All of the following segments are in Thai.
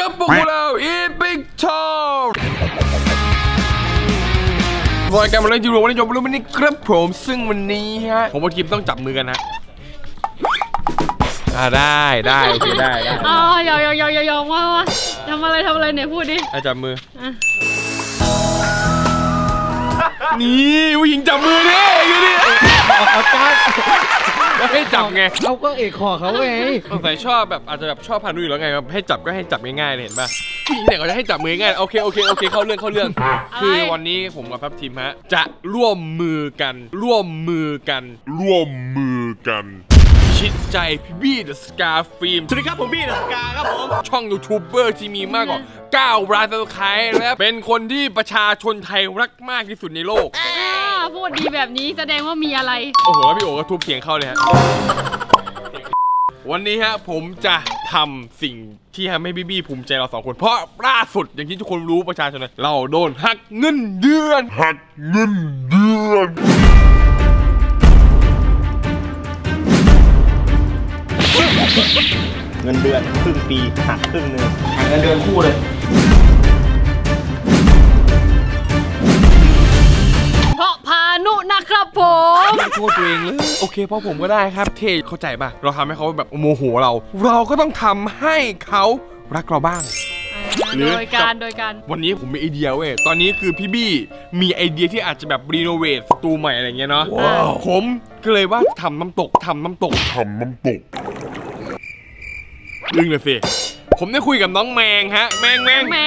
ครับพวกเราอีพิกทอมรายการมาเล่นจูโร่วันนี้จบแล้ววันนี้ครับผมซึ่งวันนี้ฮะผมกับทีมต้องจับมือกันนะได้โอเคได้อ๋อยอมว่าทำอะไรเนี่ยพูดดิจับมือนี่ผู้หญิงจับมือดิอยู่ดิเอาจ้าให้จับไงเขาก็เอกขอเขาไงสงสัยชอบแบบอาจจะแบบชอบพานุอยู่แล้วไงแบบให้จับก็ให้จับง่ายๆเลยเห็นป่ะผู้หญิงเนี่ยเขาจะให้จับมือง่ายโอเคเข้าเรื่องคือวันนี้ผมกับทัพทีมฮะจะร่วมมือกันชิดใจพี่บี้เดอะสกาฟิล์มสวัสดีครับผมบี้เดอะสกาครับผมช่องยูทูบเบอร์ที่มีมากกว่า9 ล้านซับสไครบ์และเป็นคนที่ประชาชนไทยรักมากที่สุดในโลกพูดดีแบบนี้แสดงว่ามีอะไรโอ้โหแล้วพี่โอ๋ก็ทุบเสียงเข้าเลยฮะวันนี้ฮะผมจะทำสิ่งที่ทำให้บี้ภูมิใจเรา2 คนเพราะล่าสุดอย่างที่ทุกคนรู้ประชาชนเราโดนหักเงินเดือนเงินเดือนครึ่งปีหักครึ่งนึงหักเงินเดือนคู่เลยเพราะพานุนะครับผมโทษตัวเองเลยโอเคเพราะผมก็ได้ครับเทเข้าใจป่ะเราทำให้เขาแบบโมโหเราก็ต้องทำให้เขารักเราบ้างโดยการวันนี้ผมมีไอเดียเว้ยตอนนี้คือพี่บี้มีไอเดียที่อาจจะแบบรีโนเวทสตูใหม่อะไรเงี้ยเนาะผมก็เลยว่าทำน้ำตกลึงเลยสิผมได้คุยกับน้องแมงฮะแมง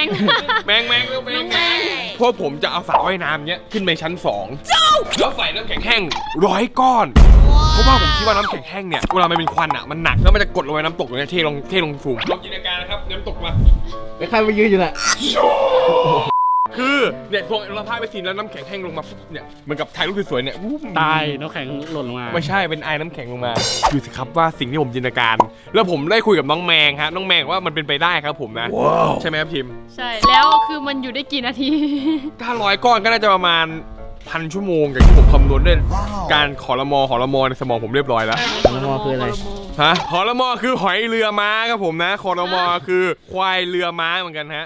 เพราะผมจะเอาสระว่ายน้ำเนี้ยขึ้นไปชั้น2แล้วใส่น้ำแข็งแห้ง100 ก้อนเพราะว่าผมคิดว่าน้ำแข็งแห้งเนี่ยเวลามันเป็นควันอ่ะมันหนักแล้วมันจะกดลงไปน้ำตกตรงนี้เทลงสูงลองจินตนาการนะครับน้ำตกมาไม่ใครมายืนอยู่แหละคือเนี่ยพวกเราพายไปซีนแล้วน้ำแข็งแห้งลงมาเนี่ยเหมือนกับถ่ายรูปสวยๆเนี่ยตายน้ำแข็งหล่นลงมาไม่ใช่เป็นไอ้น้ำแข็งลงมาดูสิครับว่าสิ่งที่ผมจินตนาการแล้วผมได้คุยกับน้องแมงฮะน้องแมงว่ามันเป็นไปได้ครับผมนะใช่ไหมครับพิมใช่แล้วคือมันอยู่ได้กี่นาทีถ้า100 ก้อนก็น่าจะประมาณ1,000 ชั่วโมงอย่างที่ผมคำนวณด้วยการหอละมอในสมองผมเรียบร้อยแล้วหอละมอคืออะไรฮะหอละมอคือหอยเรือม้าครับผมนะหอละมอคือควายเรือม้าเหมือนกันฮะ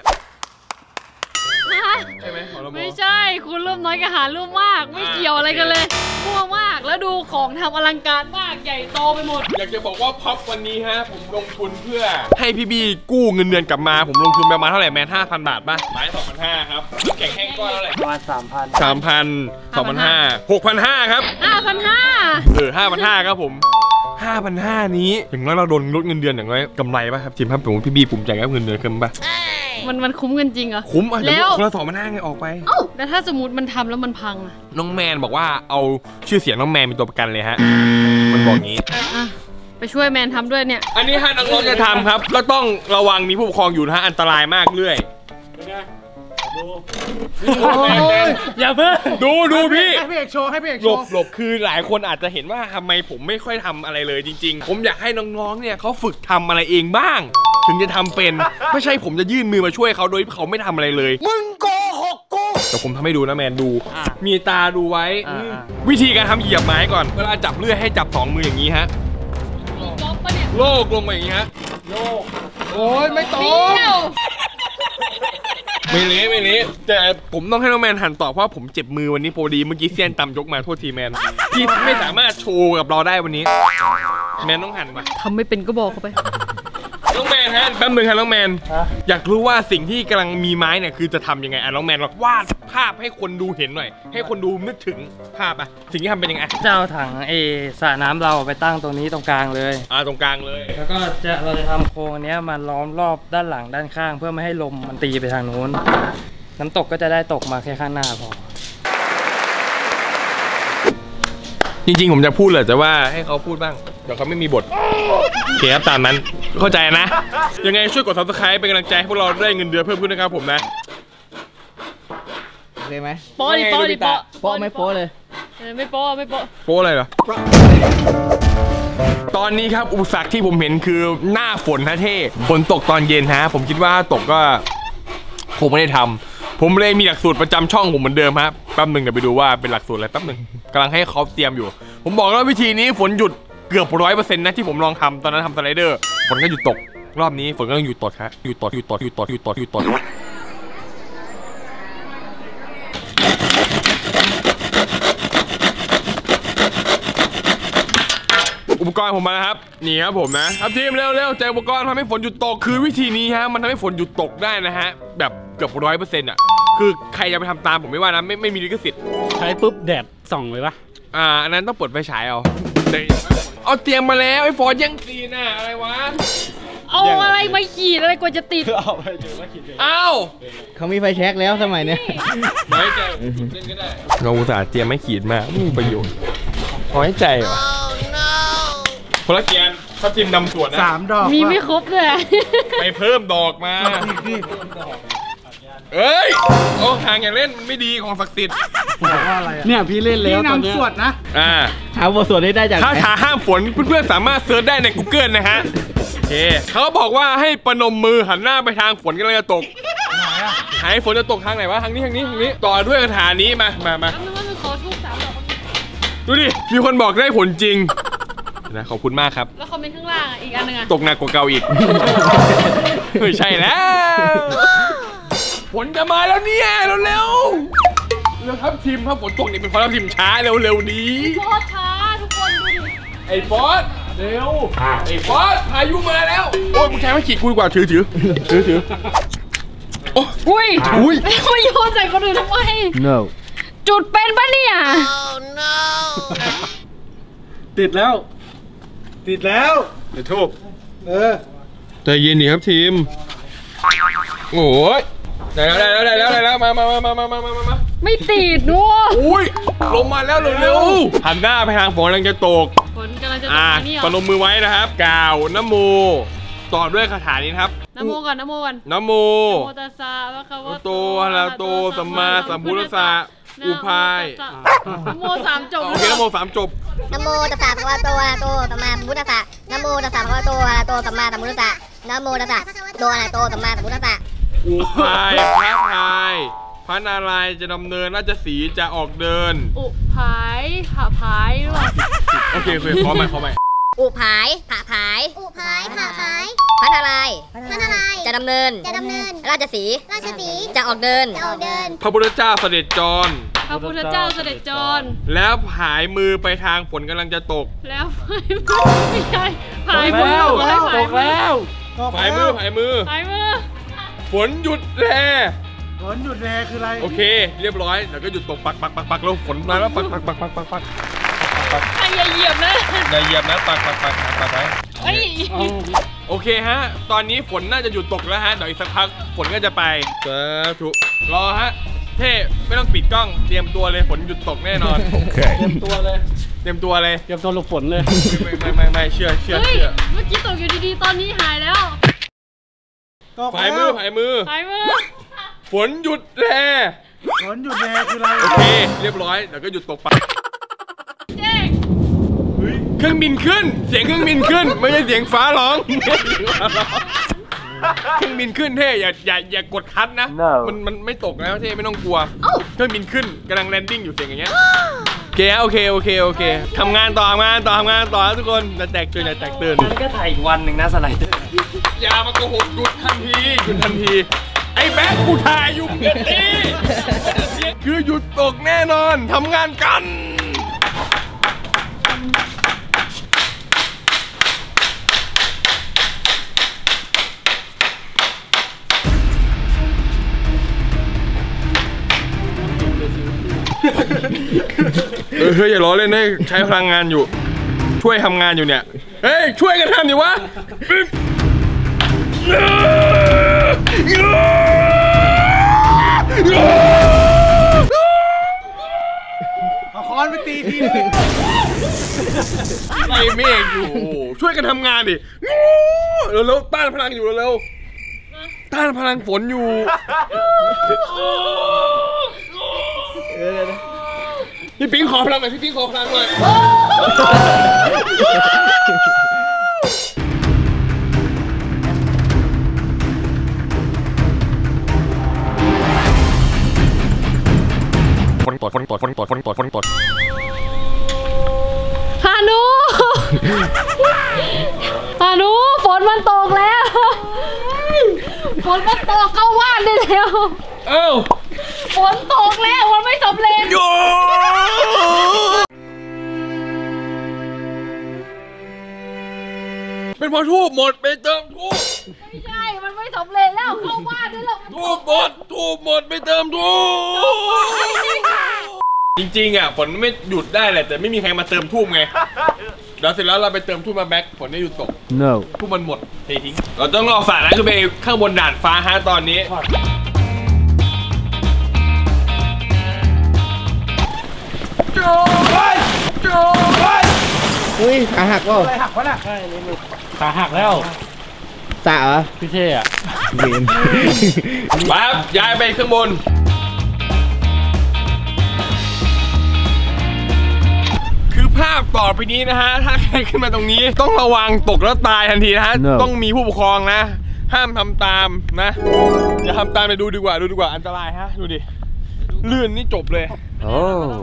ใช่ไหมไม่ใช่คุณรูปน้อยกับหารูปมากไม่เกี่ยวอะไรกันเลยมั่วมากแล้วดูของทำอลังการมากใหญ่โตไปหมดอยากจะบอกว่าพ็อปวันนี้ฮะผมลงทุนเพื่อให้พี่บี้กู้เงินเดือนกลับมาผมลงทุนประมาณเท่าไหร่แมน 5,000 บาทป่ะหมาย 2,500 ครับแข็งแห้งก้อนเท่าไหร่ประมาณ 3,000 2,500 6,500 ครับ 5,500 ครับผม 5,500 นี้อย่างน้อยเราโดนลดเงินเดือนอย่างน้อยกำไรป่ะครับทีมครับผมพี่บี้ภูมิใจกับเงินเดือนขึ้นป่ะมันคุ้มเงินจริงเหรอคุ้มแล้วคนละ2,500ไงออกไปแต่ถ้าสมมติมันทำแล้วมันพังอะน้องแมนบอกว่าเอาชื่อเสียงน้องแมนเป็นตัวประกันเลยฮะมันบอกงี้ไปช่วยแมนทำด้วยเนี่ยอันนี้ฮะน้องจะทำครับก็ต้องระวังมีผู้ปกครองอยู่นะฮะอันตรายมากเรื่อยอย่าเพิ่งดูพี่ให้พี่เอกโชว์หลบคือหลายคนอาจจะเห็นว่าทำไมผมไม่ค่อยทำอะไรเลยจริงๆผมอยากให้น้องๆเนี่ยเขาฝึกทำอะไรเองบ้างถึงจะทำเป็นไม่ใช่ผมจะยื่นมือมาช่วยเขาโดยเขาไม่ทำอะไรเลยมึงโกหกกูแต่ผมทำให้ดูนะแมนดูมีตาดูไว้วิธีการทำเหยียบไม้ก่อนเวลาจับเลื่อยให้จับ2 มืออย่างนี้ฮะโลกลงมาอย่างนี้ฮะโลกโอ้ยไม่ตรงไม่เละแต่ผมต้องให้น้องแมนหันต่อเพราะผมเจ็บมือวันนี้พอดีเมื่อกี้เซียนตำยกมาโทษทีแมนที่ไม่สามารถโชว์กับเราได้วันนี้แมนต้องหันมาทำไม่เป็นก็บอกเขาไปน้องแมนฮะแป๊บนึงครับน้องแมนอยากรู้ว่าสิ่งที่กำลังมีไม้เนี่ยคือจะทำยังไงน้องแมนวาดภาพให้คนดูเห็นหน่อยให้คนดูนึกถึงภาพสิ่งที่ทำเป็นยังไงจะเอาถังสระน้ำเราไปตั้งตรงนี้ตรงกลางเลยตรงกลางเลยแล้วก็เราจะทำโครงนี้มาล้อมรอบด้านหลังด้านข้างเพื่อไม่ให้ลมมันตีไปทางนู้นน้ำตกก็จะได้ตกมาแค่ข้างหน้าพอจริงๆผมจะพูดเลยแต่ว่าให้เขาพูดบ้างเดี๋ยวเขาไม่มีบทโอเคครับตามนั้นเข้าใจนะยังไงช่วยกด Subscribe เป็นกำลังใจให้พวกเราได้เงินเดือนเพิ่มขึ้นนะครับผมนะเลยไหมโป๊ะไม่โป๊ะเลยไม่โป๊ะอะไรเหรอตอนนี้ครับอุปสรรคที่ผมเห็นคือหน้าฝนฮะเท่ฝนตกตอนเย็นฮะผมคิดว่าตกก็ผมไม่ได้ทำผมเลยมีหลักสูตรประจำช่องผมเหมือนเดิมครับแป๊บนึงเดี๋ยวไปดูว่าเป็นหลักสูตรอะไรแป๊บนึงกำลังให้เขาเตรียมอยู่ผมบอกแล้ววิธีนี้ฝนหยุดเกือบ100%นะที่ผมลองทำตอนนั้นทำสไลเดอร์ฝนก็หยุดตกรอบนี้ฝนก็ต้องหยุดตกครับหยุดตกอุปกรณ์ผมมาแล้วครับนี่ครับผมนะครับทีมเร็วๆใจอุปกรณ์ทำให้ฝนหยุดตกคือวิธีนี้ฮะมันทำให้ฝนหยุดตกได้นะฮะแบบเกือบ100%อ่ะคือใครจะไปทำตามผมไม่ว่านะไม่มีลิขสิทธิ์ใช้ปุ๊บแดดส่องเลยปะอันนั้นต้องเปิดไฟฉายเอาเตรียมมาแล้วไอ้ฟอร์ดยังซีน่ะอะไรวะเอาอะไรมาขีดอะไรกว่าจะติดเอาไปเจอมาขีดเลยเขามีไฟแช็กแล้วสมัยนี้น้อยใจเล่นก็ได้เราอุตส่าห์เตรียมไม่ขีดมาไม่มีประโยชน์น้อยใจเหรอคนละเกียนถ้าทีมนำส่วนนะ 3 ดอกมีไม่ครบเลยไปเพิ่มดอกมาเอ้ยโอ้ห่างอย่างเล่นไม่ดีของศักดิ์สิทธิ์ว่าอะไรเนี่ยพี่เล่นแล้วตอนนี้นำสวดนะหาบทสวดได้จากคาถาห้ามฝนเพื่อนๆสามารถเซิร์ชได้ใน Google นะฮะโอเคเขาบอกว่าให้ประนมมือหันหน้าไปทางฝนกำลังจะตกไหนอะหายฝนจะตกทางไหนวะทางนี้ต่อด้วยคาถานี้มาดูดิมีคนบอกได้ผลจริงนะขอบคุณมากครับแล้วคอมเมนต์ข้างล่างอีกอันนึงอะตกหนักกว่าเก่าอีกไม่ใช่แล้วฝนจะมาแล้วเนี่ยเร็วครับทีมถ้าฝนตกนี่เป็นเพราะทีมช้าเร็วนี้โคตรช้าทุกคนดูดิไอ้ฟอสเร็วไอ้ฟอสพายุมาแล้วโอ้ยมึงใช้ไม่ขีดกูดีกว่าถืออุ้ยไม่โยนใส่คนอื่นทำไม no จุดเป็นปะเนี่ย no ติดแล้วเดี๋ยวทูบใจเย็นดิครับทีมโอ้ยได้แล้วมาไม่ติดนัวอุ้ยลงมาแล้วเร็วหันหน้าไปทางฝนกำลังจะตกฝนกำลังจะตกนี่ประนมมือไว้นะครับกล่าวนะโมต่อด้วยคาถานี้ครับนะโมก่อนนะโมตัสสะภะคะวะโตอะระหะโตสัมมาสัมพุทธัสสะอุปายนะโม3 จบโอเคนะโม3 จบนะโมตัสสะภะคะวะโตอะระหะโตสัมมาสัมพุทธัสสะนะโมตัสสะภะคะวะโตอะระหะโตสัมมาสัมพุทธัสสะนะโมตัสสะโตอะระหะโตสัมมาสัมพุทธัสสะอุปายพระพายพระนารายณ์จะดำเนินราชสีห์จะออกเดินอุพายผาพายหรอโอเคขอใหม่อุพายผาพายพระนารายณ์จะดำเนินราชสีห์จะออกเดินพระพุทธเจ้าเสด็จจรแล้วผายมือไปทางฝนกำลังจะตกแล้วไม่ใช่ผายมือตกแล้วผายมือฝนหยุดแร่คืออะไรโอเคเรียบร้อยแล้วก็หยุดตกปักแล้วฝนมาแล้วปักอย่าเหยียบนะปักไว้โอเคฮะตอนนี้ฝนน่าจะหยุดตกแล้วฮะเดี๋ยวอีกสักพักฝนก็จะไปสาธุรอฮะเท่ไม่ต้องปิดกล้องเตรียมตัวเลยฝนหยุดตกแน่นอนเตรียมตัวเลยเตรียมตัวหลบฝนเลยไม่เชื่อเมื่อกี้ตกอยู่ดีๆตอนนี้หายแล้วผายมือฝนหยุดแร่คืออะไรโอเคเรียบร้อยเดี๋ยวก็หยุดตกปักเครื่องบินขึ้นเสียงเครื่องบินขึ้นไม่ใช่เสียงฟ้าร้องเครื่องบินขึ้นเท่อย่ากดคัทนะมันไม่ตกแล้วเท่ไม่ต้องกลัวเครื่องบินขึ้นกำลังแลนดิ้งอยู่เสียงอย่างเงี้ยโอเคทำงานต่อทุกคนจะแตกตื่นมันก็ถ่ายอีกวันหนึ่งนะสไลเดอร์อย่ามาโกหกหยุดทันทีไอ้แบ๊กกูถ่ายอยู่นี่คือหยุดตกแน่นอนทำงานกันเฮ้ยอย่าล้อเล่นให้ใช้พลังงานอยู่ช่วยทำงานอยู่เนี่ยเฮ้ยช่วยกันทำดิวะเอาค้อนไปตีทีไอ้เมฆอยู่ช่วยกันทำงานดิเร็วต้านพลังอยู่เร็วต้านพลังฝนอยู่พี่ปิ๊งขอพลังหน่อยพี่ปิ๊งขอพลังหน่อยฝนตดฮานุฝนมันตกแล้วฝนมันตกเข้าบ้านได้แล้วเอ้าฝนตกแล้วมันไม่สำเร็จโยเป็นเพราะทูบหมดไปเติมทูบไม่ใช่มันไม่สำเร็จแล้วเข้าบ้านได้แล้วทูบหมดไปเติมทูบจริงๆอ่ะฝนไม่หยุดได้แหละแต่ไม่มีใครมาเติมทูบไงเดี๋ยวเสร็จแล้วเราไปเติมทูบมาแบ็คฝนได้หยุดตก no ทูบมันหมดเททิ้งเราต้องรอฝานะคือไปข้างบนด่านฟ้าฮะตอนนี้อุ้ยขาหักเปล่าขาหักแล้วสะเหรอพี่เท่อะเวียนปั๊บย้ายไปข้างบนคือภาพต่อไปนี้นะฮะถ้าใครขึ้นมาตรงนี้ต้องระวังตกแล้วตายทันทีนะฮะ ต้องมีผู้ปกครองนะห้ามทำตามนะอย่าทำตามไปดูดีกว่าอันตรายฮะดูดิลื่นนี่จบเลยโอ้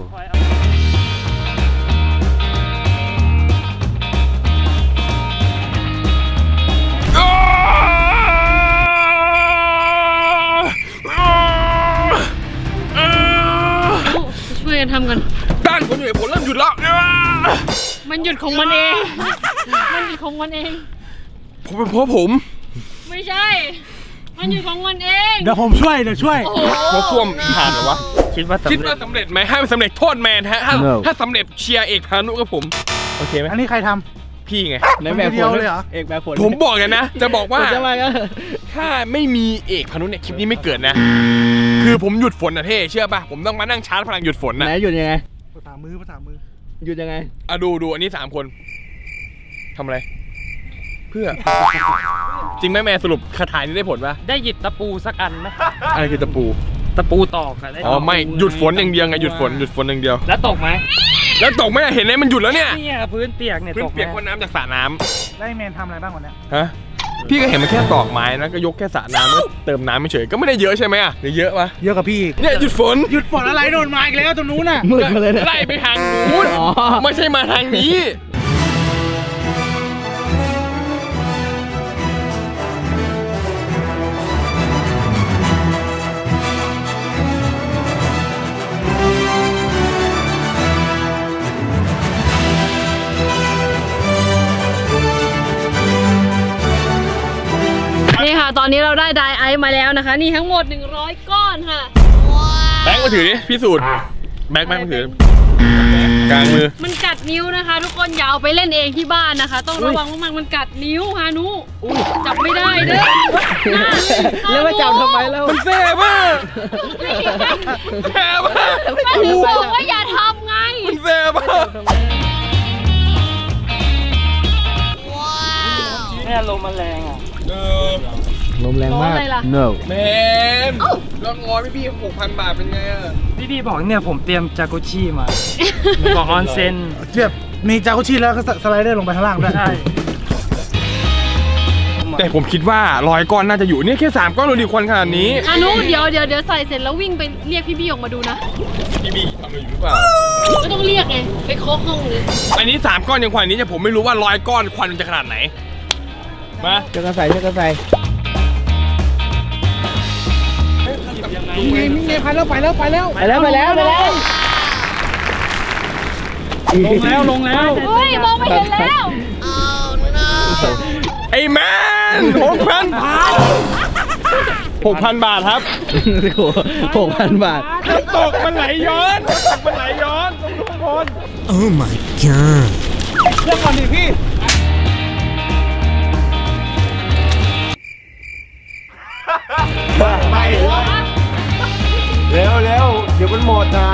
ช่วยกันทำกันด้านผมอยู่ผลเริ่มหยุดแล้วมันหยุดของมันเองมันหยุดของมันเองผมเป็นเพราะผมไม่ใช่ มันหยุดของมันเองเดี๋ยวผมช่วยโอ้โหเพราะท่วมผ่านเหรอวะคิดว่าคิดว่าสำเร็จไหมถ้าไม่สำเร็จโทษแมนฮะถ้าสำเร็จเชียร์เอกพานุกับผมโอเคไหมอันนี้ใครทพี่ไงำในแบบผลเลยเหรอเอกแบบผลผมบอกกันนะ จะบอกว่าจะมาก็ถ้าไม่มีเอกพานุเนี่ยคลิปนี้ไม่เกิดนะ คือผมหยุดฝนนะเท่เชื่อป่ะผมต้องมานั่งชาร์จพลังหยุดฝนนะไหนหยุดยังไงภาษามือหยุดยังไงดูอันนี้3 คนทำอะไร เพื่อ จริงไหมแม่สรุปคาถานี้ได้ผลป่ะได้หยิบตะปูสักอันไหมอะไรคือตะปูตะปูตอกอะได้อ๋อไม่หยุดฝนอย่างเดียวไงหยุดฝนอย่างเดียวแล้วตกไหมแล้วตกไหมเห็นไหมมันหยุดแล้วเนี่ยเนี่ยพื้นเปียกเนี่ยพื้นตกไหมเปียกเพราะน้ำจากสระน้ได้แมนทำอะไรบ้างวันนี้ำฮะพี่ก็เห็นมันแค่ตอกไม้นะก็ยกแค่สระน้ำแล้วเติมน้ำไม่เฉยก็ไม่ได้เยอะใช่ไหมอ่ะหรือเยอะปะเยอะกับพี่อีกเนี่ยหยุดฝนหยุดฝนอะไรโดนมาอีกแล้วตรงนู้นน่ะมืดมาเลยเนี่ยไล่ไปทางนู้นอ๋อไม่ใช่มาทางนี้นี่ค่ะ ตอนนี้เราได้ไดไอซ์มาแล้วนะคะ นี่ทั้งหมด100 ก้อนค่ะแบงค์มาถือดิพิสูจน์แบงค์มาถือกลางมือมันกัดนิ้วนะคะ ทุกคนอย่าเอาไปเล่นเองที่บ้านนะคะ ต้องระวังมากๆมันกัดนิ้วฮานุจับไม่ได้เด้อแล้วมาจับทำไมแล้วมันแสบมากแสบมากก็ถึงบอกว่าอย่าทำไงมันแสบมากเนี่ยลมมันแรงอ่ะลมแรงมากอะไรล่ะ no แมนแล้วงอพี่6,000 บาทเป็นไงอ่ะพี่บอกเนี่ยผมเตรียมจากุชิมาบอกออนเซ็นเทียบมีจากุชิแล้วก็สไลเดอร์ลงไปข้างล่างด้วยใช่แต่ผมคิดว่า100 ก้อนน่าจะอยู่เนี่ยแค่3 ก้อนดูดิควันขนาดนี้ฮานุเดี๋ยวใส่เสร็จแล้ววิ่งไปเรียกพี่บี้ออกมาดูนะพี่บีทำอะไรอยู่หรือเปล่าก็ต้องเรียกไงไปเคาะห้องเลยอันนี้3 ก้อนยังควันนี้แต่ผมไม่รู้ว่า100 ก้อนควันมันจะขนาดไหนมาเจ้ากระใส่เจ้ากระใส่นี่ไงไปแล้วไปแล้วลงแล้วเฮ้ยมองไม่เห็นแล้วไอ้แมน6,000 บาทครับโอ้โห6,000 บาทน้ำตกมันไหลย้อนตรงทุกคน Oh my god เรื่องก่อนดิพี่ไปเร็วเดี๋ยวมันหมดนะ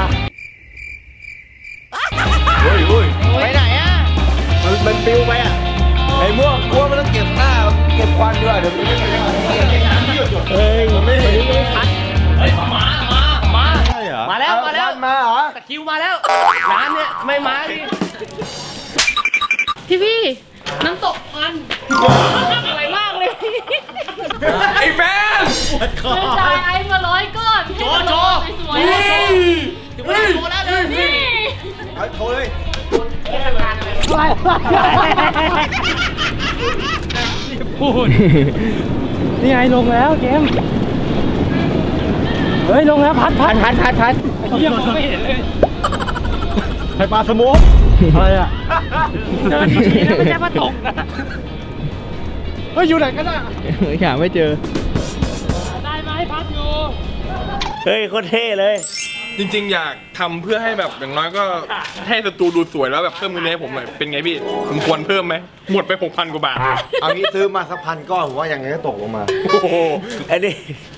ไปไหนอ่ะมันปิวไปอ่ะไอ้ม่วงกลัวมันต้องเก็บหน้าเก็บควันด้วยเดี๋ยวมันไม่เห็นมาใช่เหรอมาแล้วมาเหรอตะคิวมาแล้วร้านเนี่ยไม่มาดิพี่น้ำตกควันสวยมากเลยไอ้แมนซื้อไดไอซ์มา100 ก้อนให้มันสวยๆนี่โทรเลยพูดนี่ไงลงแล้วเกมเฮ้ยลงแล้วพัดไอ้เหี้ยมองไม่เห็นเลยใครปลาสโมกอะไรอ่ะเดินดีนะไม่ใช่มาตกนะเฮ้ยอยู่ไหนกันอ่ะหาไม่เจอได้ไหมพัดอยู่เฮ้ยโคตรเท่เลยจริงๆอยากทำเพื่อให้แบบอย่างน้อยก็ให้สตูดูสวยแล้วแบบเพิ่มเงินให้ผมหน่อยเป็นไงพี่ผมควรเพิ่มไหมหมดไป 6,000 กว่าบาทเอางี้ซื้อมาสักพันก้อนผมว่ายังไงก็ตกลงมาโอ้โหไอ้นี่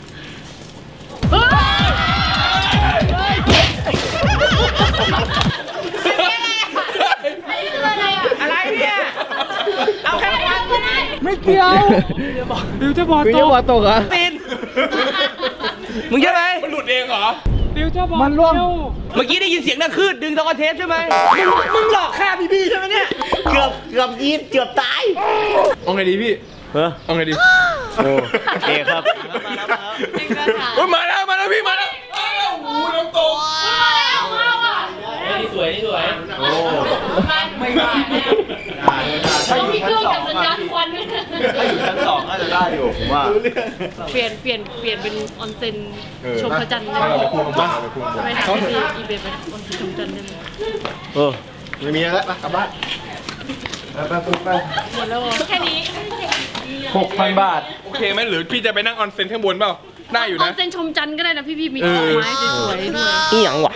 อะไรเนี่ยเอาแค่พัดไม่เกี่ยวบิวจะบอลพี่จะบอกตกเหรอตีนมึงใช่ไหมมันหลุดเองเหรอบิวจะบอลมันร่วงเมื่อกี้ได้ยินเสียงดังคืดดึงตะกอนเทปใช่ไหมมึงหลอกฆ่าพี่ใช่ไหมเนี่ยเกือบตายเอาไงดีพี่ เอาไงดีโอเคครับโอ้ยมาแล้วพี่มาแล้วอ้าวโอ้โหน้ำตกนี่สวยนี่สวยไม่ได้เขามีเครื่องจับสัญญาณควันด้วยถ้าอยู่ชั้น2น่าจะได้อยู่ผมว่าเปลี่ยนเป็นออนเซ็นชมพระจันทร์ได้มาไหมเราไปควงบ้าไปถามพี่อีเบย์ไปออนเซ็นชมพระจันทร์ได้ไหมไม่มีแล้วกลับบ้านไปหมดแล้วเหรอแค่นี้ 6,000 บาทโอเคไหมหรือพี่จะไปนั่งออนเซ็นข้างบนเปล่าได้อยู่ออนะนเซ็นชมจันทร์ก็ได้นะพี่มีดอกไม้สวยๆด้วยอีหยังวะ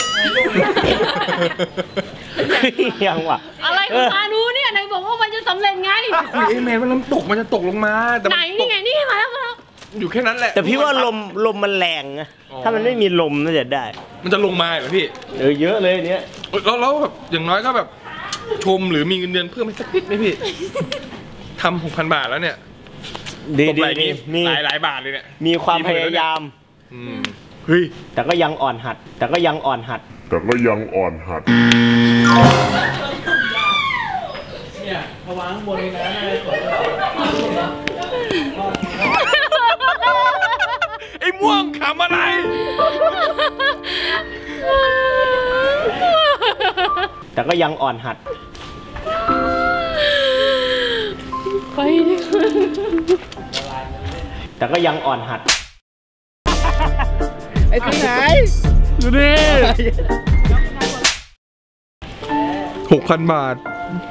อีหยังวะอะไรของพานุเนี่ยไหนบอกว่ามันจะสำเร็จไงคุยเอแมนมันน้ำตกมันจะตกลงมาแต่ไหนนี่ไงนี่มาแล้วอยู่แค่นั้นแหละแต่พี่ว่าลมมันแรงนะถ้ามันไม่มีลมน่าจะได้มันจะลงมาเหรอพี่เยอะเลยเนี้ยแล้วแบบอย่างน้อยก็แบบชมหรือมีเงินเดือนเพิ่มให้สักนิดไหมพี่ทำ 6,000 บาทแล้วเนี่ยตกไหลนี้มีหลายบาทเลยเนี่ยมีความพยายามเฮ้ยแต่ก็ยังอ่อนหัดเนี่ยมาวางข้างบนเลยนะสวยไอ้ม่วงขำอะไรแต่ก็ยังอ่อนหัดไปดิแต่ก็ยังอ่อนหัดดูดิ6,000 บาท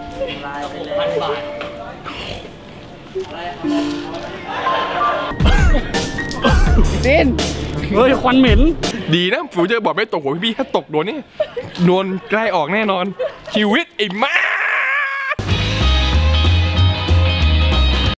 เฮ้ยควันเหม็นดีนะฟิวเจอร์บอกไม่ตกหัวพี่ถ้าตกโดนนี่โดนใกล้ออกแน่นอนชีวิตไอ้แม่